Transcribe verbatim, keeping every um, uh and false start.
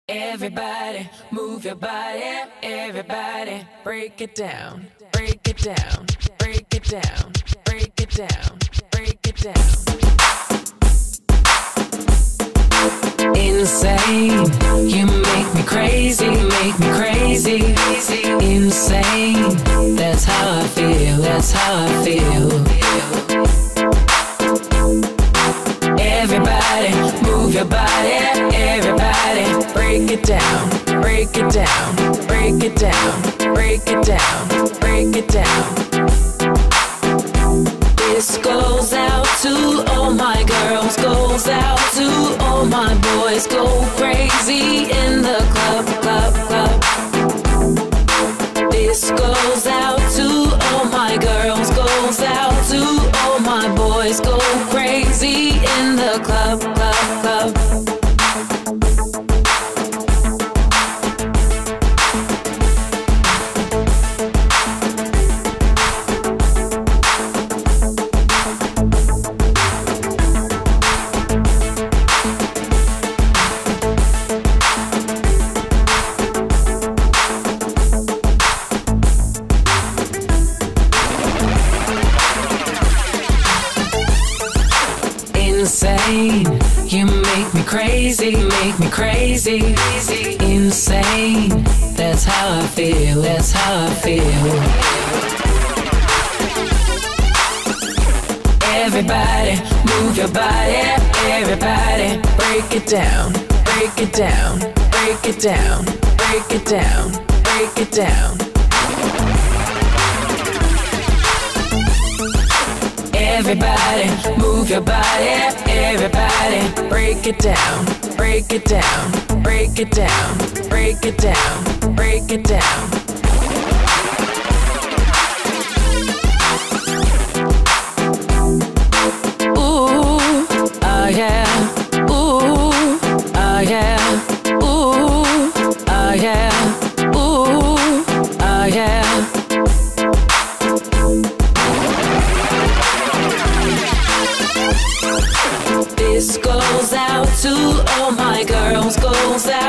Everybody, move your body. Everybody, break it down. Break it down. Break it down. Break it down. Break it down. Insane, you make me crazy, make me crazy. Insane, that's how I feel, that's how I feel. Everybody, move your body. Everybody, break it down, break it down, break it down, break it down, break it down. This goes out to all my girls, goes out to all my boys. Go crazy in the club, club, club. This goes out to all my girls, goes out to all my boys. Go crazy in the club, club, club. Insane, you make me crazy, make me crazy. Insane, that's how I feel, that's how I feel. Everybody, move your body. Everybody, break it down, break it down, break it down, break it down, break it down. Everybody, move your body. Everybody, break it down, break it down, break it down, break it down, break it down. Ooh, oh yeah. Ooh, oh yeah. Ooh, oh yeah. Ooh, oh yeah. This goes out to all my girls, goes out